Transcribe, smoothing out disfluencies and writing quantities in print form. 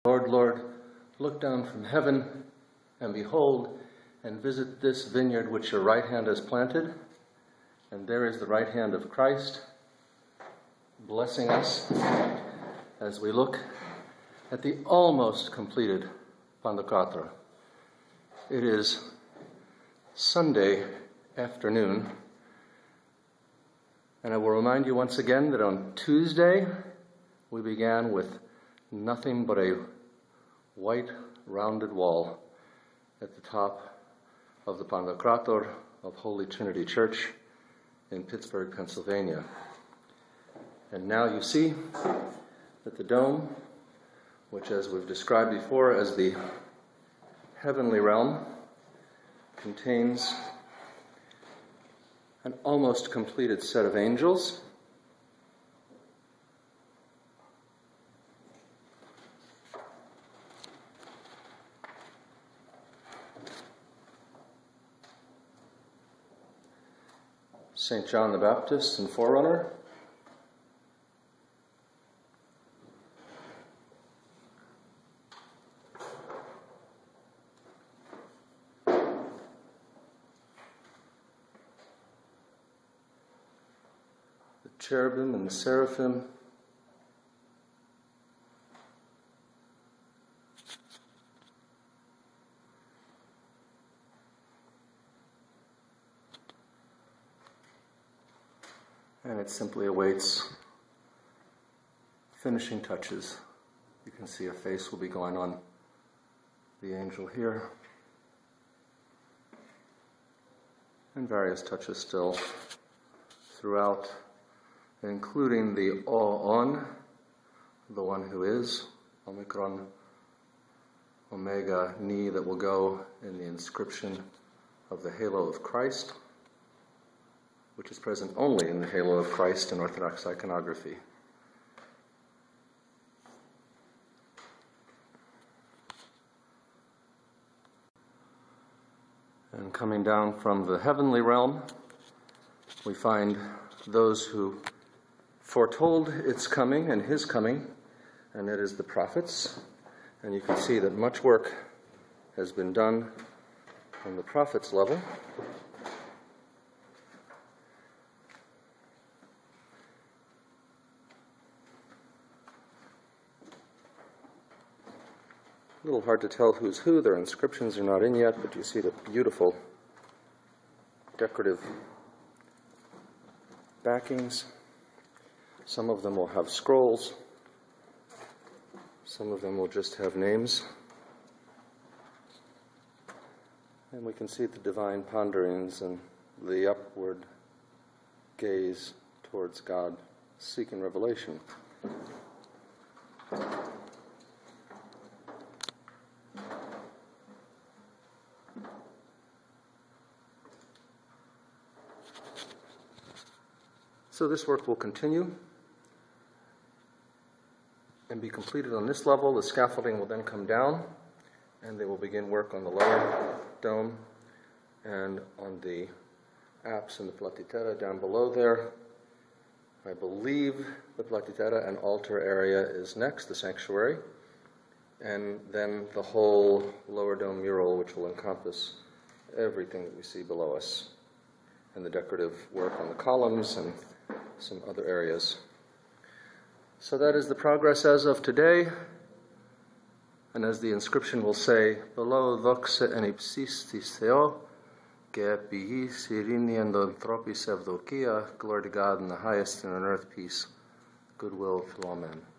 Lord, Lord, look down from heaven, and behold, and visit this vineyard which your right hand has planted. And there is the right hand of Christ, blessing us as we look at the almost completed Pantokrator. It is Sunday afternoon, and I will remind you once again that on Tuesday we began with nothing but a white rounded wall at the top of the Pantokrator of Holy Trinity Church in Pittsburgh, Pennsylvania. And now you see that the dome, which as we've described before as the heavenly realm, contains an almost completed set of angels. St. John the Baptist and forerunner. The cherubim and the seraphim. And it simply awaits finishing touches. You can see a face will be going on the angel here. And various touches still throughout, including the O-on, the one who is, Omicron, Omega, Ni, that will go in the inscription of the halo of Christ, which is present only in the halo of Christ in Orthodox iconography. And coming down from the heavenly realm, we find those who foretold its coming and his coming, and it is the prophets. And you can see that much work has been done on the prophets' level. A little hard to tell who's who. Their inscriptions are not in yet, but you see the beautiful decorative backings. Some of them will have scrolls. Some of them will just have names. And we can see the divine ponderings and the upward gaze towards God, seeking revelation. So this work will continue and be completed on this level. The scaffolding will then come down, and they will begin work on the lower dome and on the apse and the platitera down below there. I believe the platitera and altar area is next, the sanctuary, and then the whole lower dome mural, which will encompass everything that we see below us, and the decorative work on the columns and some other areas. So that is the progress as of today. And as the inscription will say, below doxa en ipsistis Theo, que epiis irini and anthropis evdokia, glory to God in the highest, and on earth peace, goodwill to all men.